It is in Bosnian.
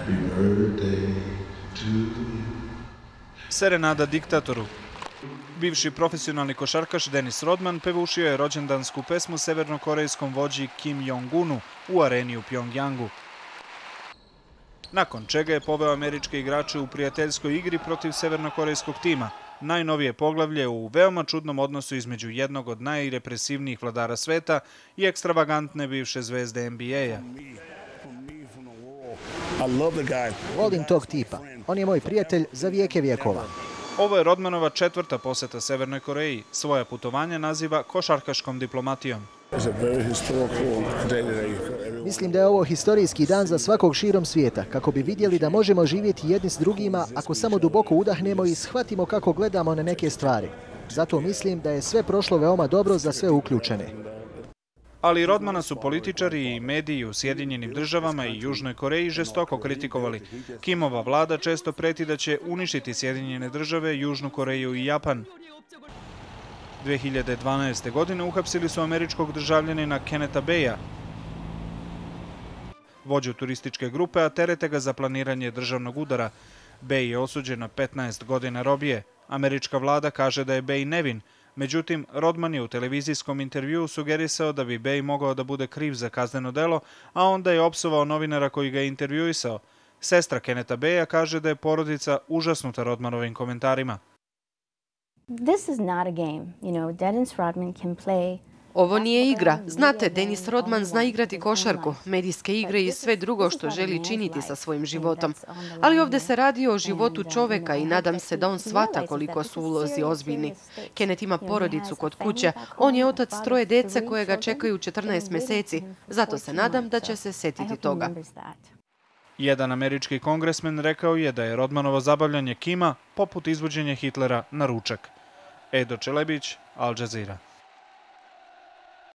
Serenada diktatoru. Bivši profesionalni košarkaš Dennis Rodman pevušio je rođendansku pesmu severnokorejskom vođi Kim Jong-unu u areni u Pjongjangu. Nakon čega je poveo američke igrače u prijateljskoj igri protiv severnokorejskog tima, najnovije poglavlje u veoma čudnom odnosu između jednog od najrepresivnijih vladara sveta i ekstravagantne bivše zvezde NBA-a. Volim tog tipa. On je moj prijatelj za vijeke vjekova. Ovo je Rodmanova četvrta poseta Severnoj Koreji. Svoja putovanja naziva košarkaškom diplomatijom. Mislim da je ovo historijski dan za svakog širom svijeta, kako bi vidjeli da možemo živjeti jedni s drugima ako samo duboko udahnemo i shvatimo kako gledamo na neke stvari. Zato mislim da je sve prošlo veoma dobro za sve uključene. Ali Rodmana su političari i mediji u Sjedinjenim državama i Južnoj Koreji žestoko kritikovali. Kimova vlada često preti da će uništiti Sjedinjene države, Južnu Koreju i Japan. 2012. godine uhapsili su američkog državljanina Kennetha Beja, vođu turističke grupe, a terete ga za planiranje državnog udara. Bej je osuđen na 15 godina robije. Američka vlada kaže da je Bej nevin. Međutim, Rodman je u televizijskom intervjuu sugerisao da bi Bej mogao da bude kriv za kazneno delo, a onda je opsovao novinara koji ga je intervjuisao. Sestra Kennetha Beja kaže da je porodica užasnuta Rodmanovim komentarima. Ovo nije igra. Znate, Dennis Rodman zna igrati košarku, medijske igre i sve drugo što želi činiti sa svojim životom. Ali ovdje se radi o životu čoveka i nadam se da on shvata koliko su ulozi ozbiljni. Kenneth ima porodicu kod kuće. On je otac 3 djece koje ga čekaju 14 mjeseci. Zato se nadam da će se setiti toga. Jedan američki kongresmen rekao je da je Rodmanovo zabavljanje Kima poput izvođenja Hitlera na ručak. Edo Čelebić, Al Jazeera.